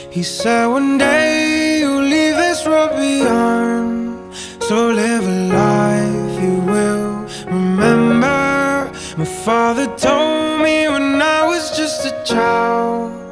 He said one day you'll leave this world beyond, so live a life you will remember. My father told me when I was just a child,